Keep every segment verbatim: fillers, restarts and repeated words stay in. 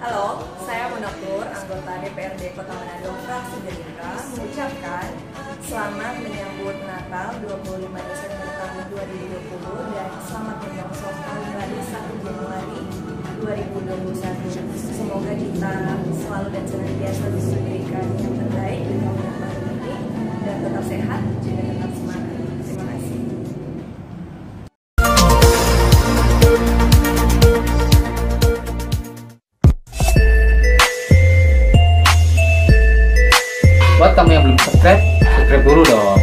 Halo, saya Mona Nur, anggota D P R D Kota Manado, fraksi Gerindra, mengucapkan selamat menyambut Natal dua puluh lima Desember tahun dua ribu dua puluh dan selamat menyongsong tahun baru satu Januari dua ribu dua puluh satu. Semoga kita selalu dan senantiasa diberikan yang terbaik di tahun yang baru ini dan tetap sehat juga tetap semangat. Terima kasih. Buat kamu yang belum subscribe, subscribe dulu dong.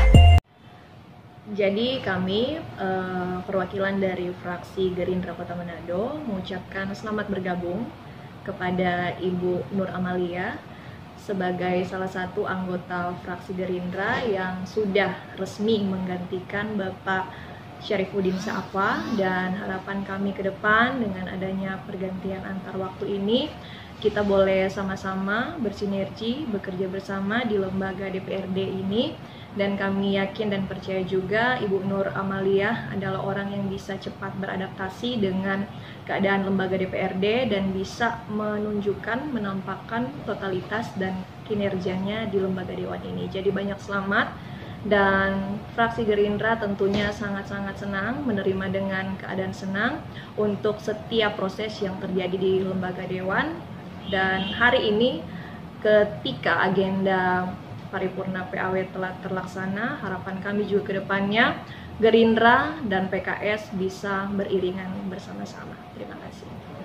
Jadi kami uh, perwakilan dari fraksi Gerindra Kota Manado mengucapkan selamat bergabung kepada Ibu Nur Amalia sebagai salah satu anggota fraksi Gerindra yang sudah resmi menggantikan Bapak Syarifuddin Sa'afa, dan harapan kami ke depan dengan adanya pergantian antar waktu ini kita boleh sama-sama bersinergi, bekerja bersama di lembaga D P R D ini, dan kami yakin dan percaya juga Ibu Nur Amalia adalah orang yang bisa cepat beradaptasi dengan keadaan lembaga D P R D dan bisa menunjukkan, menampakkan totalitas dan kinerjanya di lembaga Dewan ini. Jadi banyak selamat, dan fraksi Gerindra tentunya sangat-sangat senang menerima dengan keadaan senang untuk setiap proses yang terjadi di lembaga Dewan. Dan hari ini ketika agenda paripurna P A W telah terlaksana, harapan kami juga ke depannya Gerindra dan P K S bisa beriringan bersama-sama. Terima kasih.